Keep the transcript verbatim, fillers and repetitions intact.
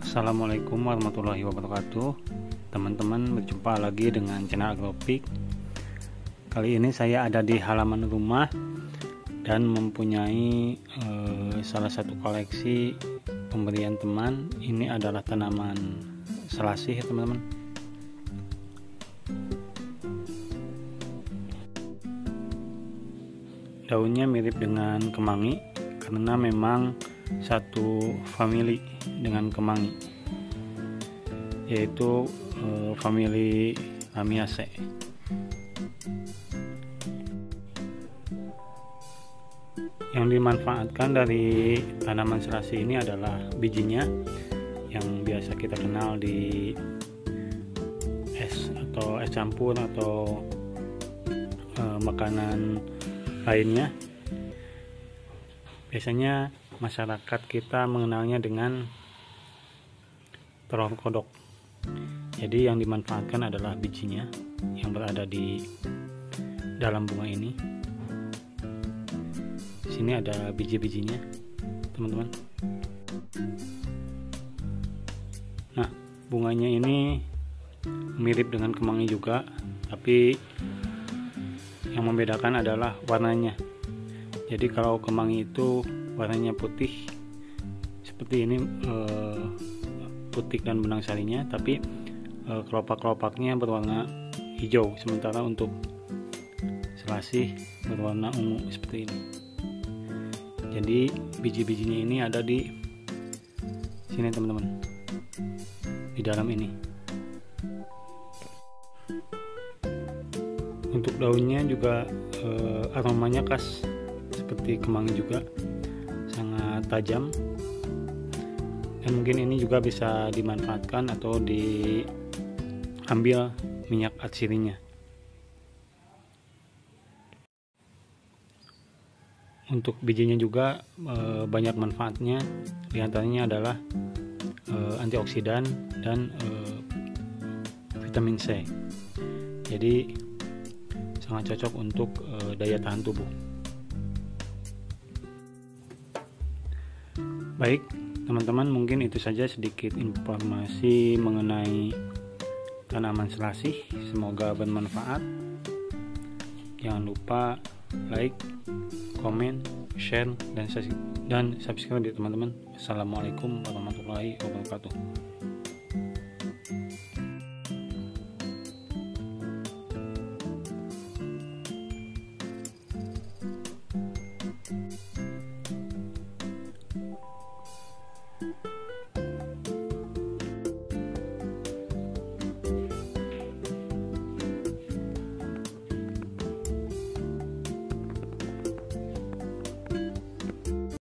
Assalamualaikum warahmatullahi wabarakatuh. Teman-teman, berjumpa lagi dengan channel Agrofik. Kali ini saya ada di halaman rumah dan mempunyai eh, salah satu koleksi pemberian teman. Ini adalah tanaman selasih ya teman-teman. Daunnya mirip dengan kemangi karena memang satu famili dengan kemangi, yaitu e, famili Lamiaceae. Yang dimanfaatkan dari tanaman selasih ini adalah bijinya yang biasa kita kenal di es atau es campur atau e, makanan lainnya. Biasanya masyarakat kita mengenalnya dengan telur kodok. Jadi yang dimanfaatkan adalah bijinya yang berada di dalam bunga ini. Di sini ada biji-bijinya, teman-teman. Nah, bunganya ini mirip dengan kemangi juga, tapi yang membedakan adalah warnanya. Jadi kalau kemangi itu warnanya putih seperti ini, eh, putih dan benang sarinya, tapi eh, kelopak-kelopaknya berwarna hijau, sementara untuk selasih berwarna ungu seperti ini. Jadi biji-bijinya ini ada di sini teman-teman, di dalam ini. Untuk daunnya juga eh, aromanya khas seperti kemangi juga, sangat tajam, dan mungkin ini juga bisa dimanfaatkan atau diambil minyak atsirinya. Untuk bijinya juga e, banyak manfaatnya, diantaranya adalah e, antioksidan dan e, vitamin C. Jadi sangat cocok untuk e, daya tahan tubuh. Baik teman-teman, mungkin itu saja sedikit informasi mengenai tanaman selasih. Semoga bermanfaat. Jangan lupa like, komen, share, dan subscribe ya teman-teman. Assalamualaikum warahmatullahi wabarakatuh.